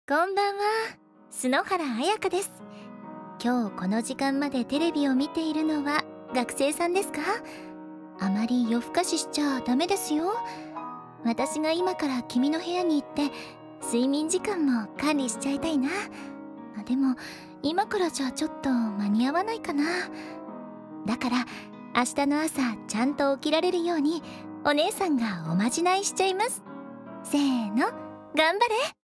こんばんは、篠原彩香です。今日この時間までテレビを見ているのは学生さんですか？あまり夜更かししちゃダメですよ。私が今から君の部屋に行って睡眠時間も管理しちゃいたいな。でも今からじゃちょっと間に合わないかな。だから明日の朝ちゃんと起きられるようにお姉さんがおまじないしちゃいます。せーの、頑張れ。